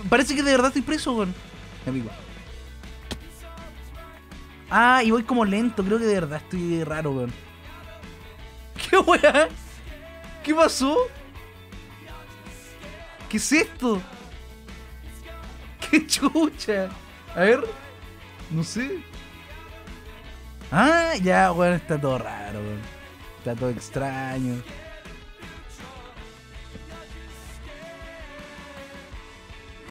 Parece que de verdad estoy preso, weón. Me pico. Ah, y voy como lento. Creo que de verdad estoy raro, weón. ¿Qué weá? ¿Qué pasó? ¿Qué es esto? ¡Qué chucha! A ver. No sé. Ah, ya, weón, está todo raro, weón. Está todo extraño.